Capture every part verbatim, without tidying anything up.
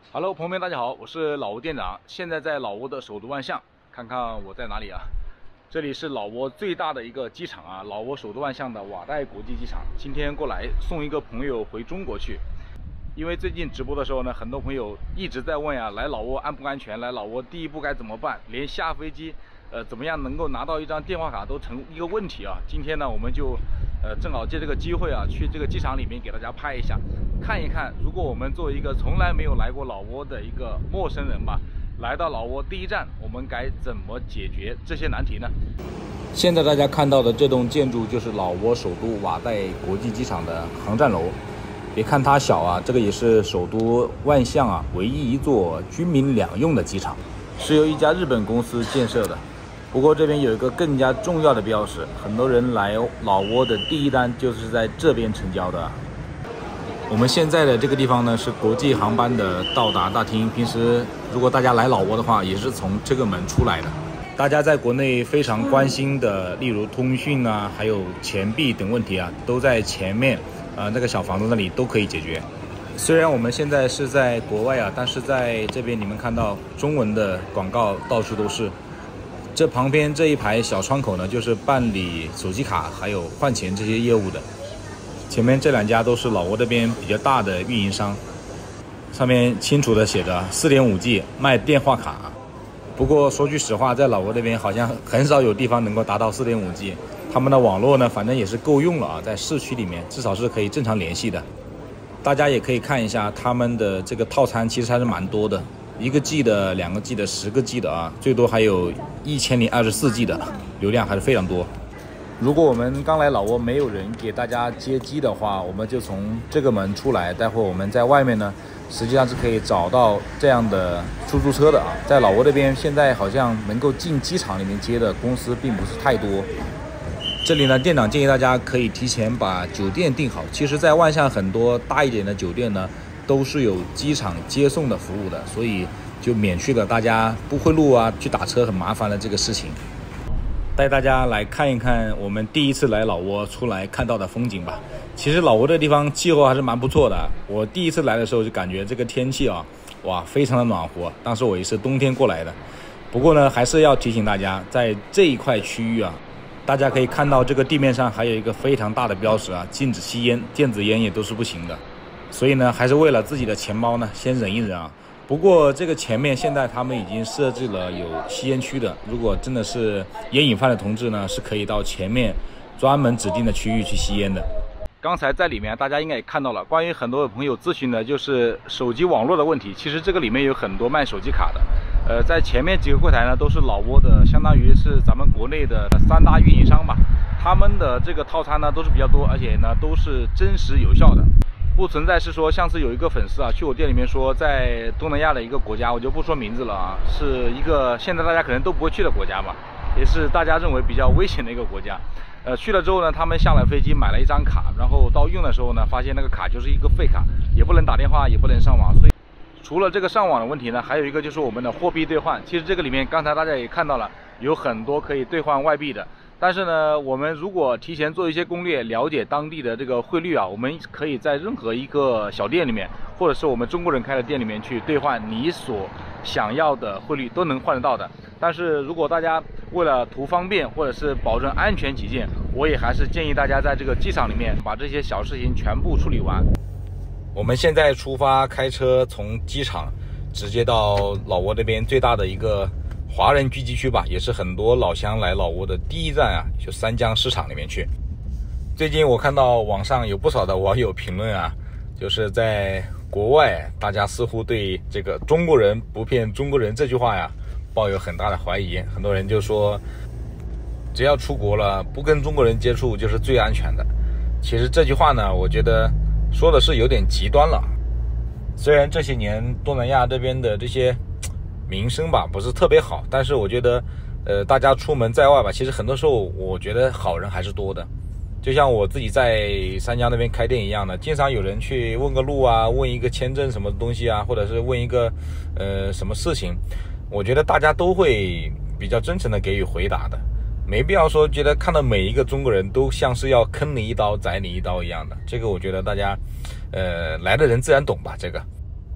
Hello， 朋友们，大家好，我是老挝店长，现在在老挝的首都万象，看看我在哪里啊？这里是老挝最大的一个机场啊，老挝首都万象的瓦代国际机场。今天过来送一个朋友回中国去，因为最近直播的时候呢，很多朋友一直在问啊，来老挝安不安全？来老挝第一步该怎么办？连下飞机，呃，怎么样能够拿到一张电话卡都成一个问题啊。今天呢，我们就。呃，正好借这个机会啊，去这个机场里面给大家拍一下，看一看，如果我们作为一个从来没有来过老挝的一个陌生人吧，来到老挝第一站，我们该怎么解决这些难题呢？现在大家看到的这栋建筑就是老挝首都瓦代国际机场的航站楼。别看它小啊，这个也是首都万象啊唯一一座军民两用的机场，是由一家日本公司建设的。不过这边有一个更加重要的标识，很多人来老挝的第一单就是在这边成交的。我们现在的这个地方呢是国际航班的到达大厅，平时如果大家来老挝的话，也是从这个门出来的。大家在国内非常关心的，例如通讯啊，还有钱币等问题啊，都在前面啊、呃、那个小房子那里都可以解决。虽然我们现在是在国外啊，但是在这边你们看到中文的广告到处都是。这旁边这一排小窗口呢，就是办理手机卡还有换钱这些业务的。前面这两家都是老挝这边比较大的运营商，上面清楚的写着 四点五 G 卖电话卡。不过说句实话，在老挝这边好像很少有地方能够达到 四点五 G， 他们的网络呢，反正也是够用了啊，在市区里面至少是可以正常联系的。大家也可以看一下他们的这个套餐，其实还是蛮多的。一个 G 的、两个 G 的、十个 G 的啊，最多还有一千零二十四 G 的，流量还是非常多。如果我们刚来老挝没有人给大家接机的话，我们就从这个门出来，待会我们在外面呢，实际上是可以找到这样的出租车的啊。在老挝这边，现在好像能够进机场里面接的公司并不是太多。这里呢，店长建议大家可以提前把酒店订好。其实，在万象很多大一点的酒店呢，都是有机场接送的服务的，所以就免去了大家不会路啊，去打车很麻烦的这个事情。带大家来看一看我们第一次来老挝出来看到的风景吧。其实老挝这个地方气候还是蛮不错的。我第一次来的时候就感觉这个天气啊，哇，非常的暖和。当时我也是冬天过来的。不过呢，还是要提醒大家，在这一块区域啊，大家可以看到这个地面上还有一个非常大的标识啊，禁止吸烟，电子烟也都是不行的。所以呢，还是为了自己的钱包呢，先忍一忍啊。不过这个前面现在他们已经设置了有吸烟区的，如果真的是烟瘾犯的同志呢，是可以到前面专门指定的区域去吸烟的。刚才在里面大家应该也看到了，关于很多朋友咨询的就是手机网络的问题。其实这个里面有很多卖手机卡的，呃，在前面几个柜台呢都是老挝的，相当于是咱们国内的三大运营商吧。他们的这个套餐呢都是比较多，而且呢都是真实有效的。不存在是说，上次有一个粉丝啊去我店里面说，在东南亚的一个国家，我就不说名字了啊，是一个现在大家可能都不会去的国家吧，也是大家认为比较危险的一个国家。呃，去了之后呢，他们下了飞机买了一张卡，然后到用的时候呢，发现那个卡就是一个废卡，也不能打电话，也不能上网。所以除了这个上网的问题呢，还有一个就是我们的货币兑换。其实这个里面刚才大家也看到了，有很多可以兑换外币的。但是呢，我们如果提前做一些攻略，了解当地的这个汇率啊，我们可以在任何一个小店里面，或者是我们中国人开的店里面去兑换你所想要的汇率，都能换得到的。但是如果大家为了图方便或者是保证安全起见，我也还是建议大家在这个机场里面把这些小事情全部处理完。我们现在出发，开车从机场直接到老挝这边最大的一个华人聚集区吧，也是很多老乡来老挝的第一站啊，就三江市场里面去。最近我看到网上有不少的网友评论啊，就是在国外，大家似乎对这个中国人不骗中国人这句话呀，抱有很大的怀疑。很多人就说，只要出国了，不跟中国人接触就是最安全的。其实这句话呢，我觉得说的是有点极端了。虽然这些年东南亚这边的这些名声吧不是特别好，但是我觉得呃大家出门在外吧，其实很多时候我觉得好人还是多的。就像我自己在三江那边开店一样的，经常有人去问个路啊，问一个签证什么东西啊，或者是问一个呃什么事情，我觉得大家都会比较真诚的给予回答的，没必要说觉得看到每一个中国人都像是要坑你一刀宰你一刀一样的。这个我觉得大家呃来的人自然懂吧。这个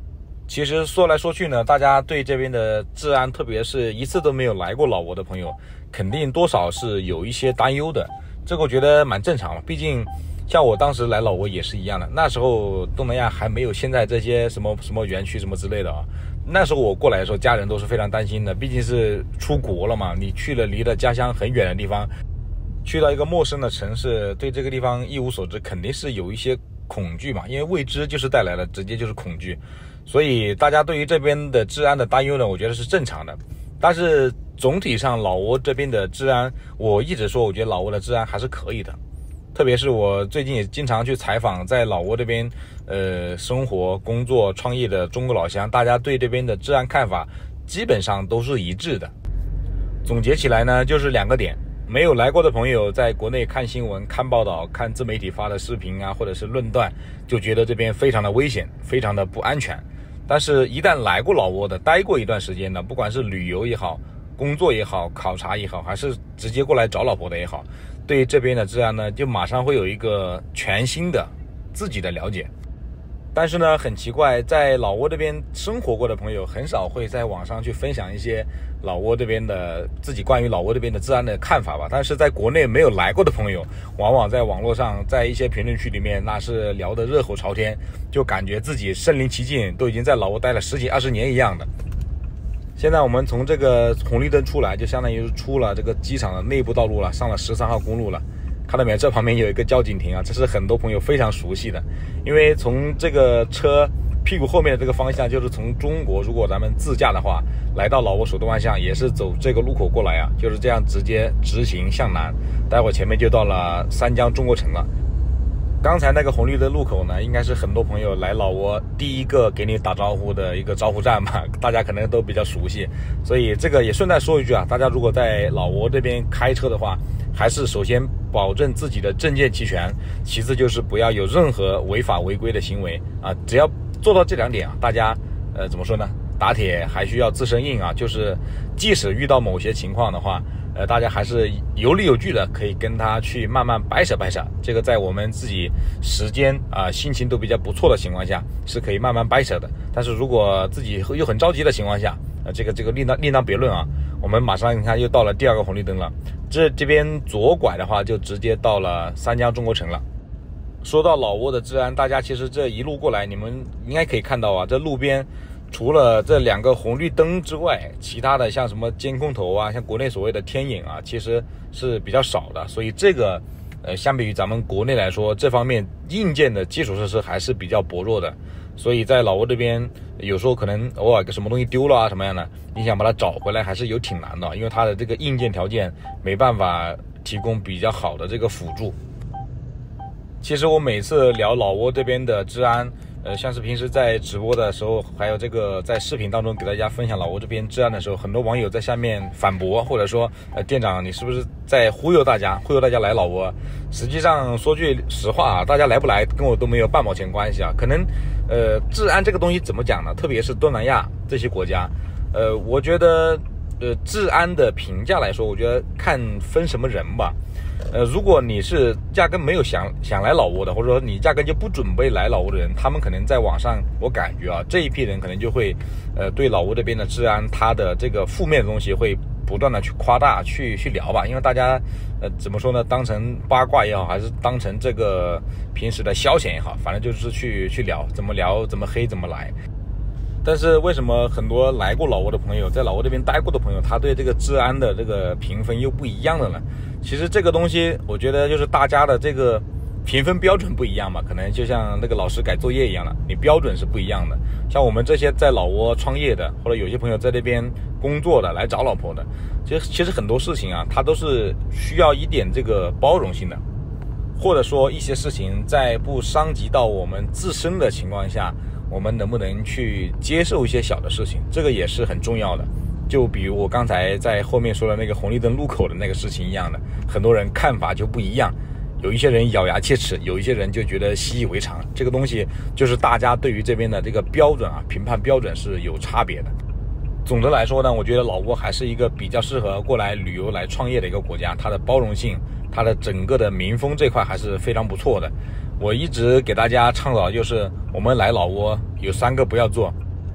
其实说来说去呢，大家对这边的治安，特别是一次都没有来过老挝的朋友，肯定多少是有一些担忧的。这个我觉得蛮正常的，毕竟像我当时来老挝也是一样的，那时候东南亚还没有现在这些什么什么园区什么之类的啊。那时候我过来的时候，家人都是非常担心的，毕竟是出国了嘛，你去了离了家乡很远的地方，去到一个陌生的城市，对这个地方一无所知，肯定是有一些恐惧嘛，因为未知就是带来了直接就是恐惧，所以大家对于这边的治安的担忧呢，我觉得是正常的。但是总体上老挝这边的治安，我一直说我觉得老挝的治安还是可以的，特别是我最近也经常去采访在老挝这边呃生活工作创业的中国老乡，大家对这边的治安看法基本上都是一致的。总结起来呢，就是两个点。没有来过的朋友在国内看新闻看报道看自媒体发的视频啊，或者是论断，就觉得这边非常的危险，非常的不安全。但是一旦来过老挝的，待过一段时间的，不管是旅游也好，工作也好，考察也好，还是直接过来找老婆的也好，对这边的治安呢，就马上会有一个全新的自己的了解。但是呢，很奇怪，在老挝这边生活过的朋友很少会在网上去分享一些老挝这边的自己关于老挝这边的治安的看法吧。但是在国内没有来过的朋友，往往在网络上，在一些评论区里面，那是聊得热火朝天，就感觉自己身临其境，都已经在老挝待了十几二十年一样的。现在我们从这个红绿灯出来，就相当于是出了这个机场的内部道路了，上了十三号公路了。看到没有？这旁边有一个交警亭啊，这是很多朋友非常熟悉的。因为从这个车屁股后面的这个方向，就是从中国，如果咱们自驾的话，来到老挝首都万象，也是走这个路口过来啊，就是这样直接直行向南，待会前面就到了三江中国城了。刚才那个红绿灯路口呢，应该是很多朋友来老挝第一个给你打招呼的一个招呼站吧，大家可能都比较熟悉。所以这个也顺带说一句啊，大家如果在老挝这边开车的话，还是首先保证自己的证件齐全，其次就是不要有任何违法违规的行为啊。只要做到这两点啊，大家呃怎么说呢？打铁还需要自身硬啊，就是即使遇到某些情况的话，呃，大家还是有理有据的，可以跟他去慢慢掰扯掰扯。这个在我们自己时间啊、呃、心情都比较不错的情况下，是可以慢慢掰扯的。但是如果自己又很着急的情况下，呃，这个这个另当另当别论啊。我们马上你看又到了第二个红绿灯了，这这边左拐的话就直接到了三江中国城了。说到老挝的治安，大家其实这一路过来，你们应该可以看到啊，这路边除了这两个红绿灯之外，其他的像什么监控头啊，像国内所谓的天眼啊，其实是比较少的。所以这个呃，相比于咱们国内来说，这方面硬件的基础设施还是比较薄弱的。所以在老挝这边，有时候可能偶尔个什么东西丢了啊什么样的，你想把它找回来还是有挺难的，因为它的这个硬件条件没办法提供比较好的这个辅助。其实我每次聊老挝这边的治安，呃，像是平时在直播的时候，还有这个在视频当中给大家分享老挝这边治安的时候，很多网友在下面反驳，或者说，呃，店长你是不是在忽悠大家，忽悠大家来老挝？实际上说句实话啊，大家来不来跟我都没有半毛钱关系啊。可能，呃，治安这个东西怎么讲呢？特别是东南亚这些国家，呃，我觉得，呃，治安的评价来说，我觉得看分什么人吧。呃，如果你是压根没有想想来老挝的，或者说你压根就不准备来老挝的人，他们可能在网上，我感觉啊，这一批人可能就会，呃，对老挝这边的治安，它的这个负面的东西会不断的去夸大，去去聊吧，因为大家，呃，怎么说呢，当成八卦也好，还是当成这个平时的消遣也好，反正就是去去聊，怎么聊，怎么黑，怎么来。但是为什么很多来过老挝的朋友，在老挝这边待过的朋友，他对这个治安的这个评分又不一样的呢？其实这个东西，我觉得就是大家的这个评分标准不一样嘛，可能就像那个老师改作业一样的，你标准是不一样的。像我们这些在老挝创业的，或者有些朋友在这边工作的，来找老婆的，其实其实很多事情啊，它都是需要一点这个包容性的，或者说一些事情在不伤及到我们自身的情况下，我们能不能去接受一些小的事情，这个也是很重要的。就比如我刚才在后面说的那个红绿灯路口的那个事情一样的，很多人看法就不一样，有一些人咬牙切齿，有一些人就觉得习以为常。这个东西就是大家对于这边的这个标准啊，评判标准是有差别的。总的来说呢，我觉得老挝还是一个比较适合过来旅游来创业的一个国家，它的包容性，它的整个的民风这块还是非常不错的。我一直给大家倡导就是，我们来老挝有三个不要做。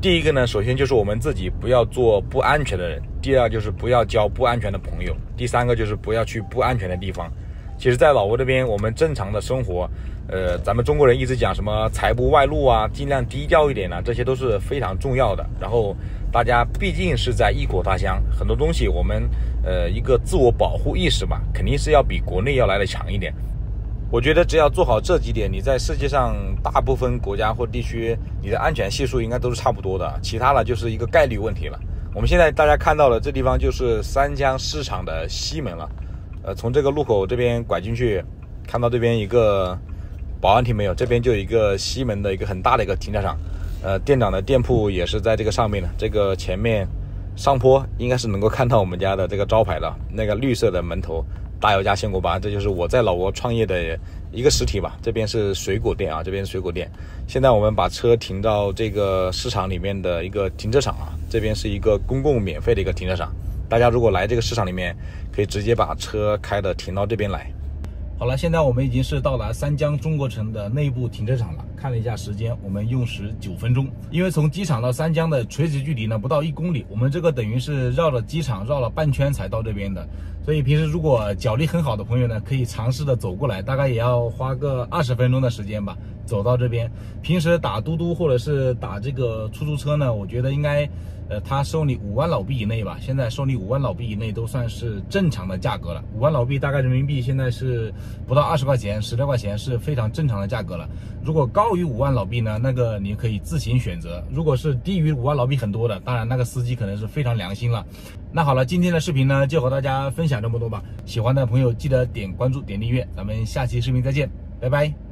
第一个呢，首先就是我们自己不要做不安全的人，第二就是不要交不安全的朋友，第三个就是不要去不安全的地方。其实在老挝这边，我们正常的生活，呃，咱们中国人一直讲什么财不外露啊，尽量低调一点啊，这些都是非常重要的。然后大家毕竟是在异国他乡，很多东西我们呃一个自我保护意识嘛，肯定是要比国内要来的强一点。我觉得只要做好这几点，你在世界上大部分国家或地区，你的安全系数应该都是差不多的，其他的就是一个概率问题了。我们现在大家看到的这地方就是三江市场的西门了。呃，从这个路口这边拐进去，看到这边一个保安亭没有？这边就有一个西门的一个很大的一个停车场，呃，店长的店铺也是在这个上面的。这个前面上坡应该是能够看到我们家的这个招牌的，那个绿色的门头，大姚家鲜果吧，这就是我在老挝创业的一个实体吧。这边是水果店啊，这边是水果店。现在我们把车停到这个市场里面的一个停车场啊，这边是一个公共免费的一个停车场。大家如果来这个市场里面，可以直接把车开的停到这边来。好了，现在我们已经是到达三江中国城的内部停车场了。看了一下时间，我们用时九分钟。因为从机场到三江的垂直距离呢不到一公里，我们这个等于是绕着机场绕了半圈才到这边的。所以平时如果脚力很好的朋友呢，可以尝试的走过来，大概也要花个二十分钟的时间吧，走到这边。平时打嘟嘟或者是打这个出租车呢，我觉得应该。呃，他收你五万老币以内吧，现在收你五万老币以内都算是正常的价格了。五万老币大概人民币现在是不到二十块钱，十来块钱是非常正常的价格了。如果高于五万老币呢，那个你可以自行选择。如果是低于五万老币很多的，当然那个司机可能是非常良心了。那好了，今天的视频呢就和大家分享这么多吧。喜欢的朋友记得点关注、点订阅，咱们下期视频再见，拜拜。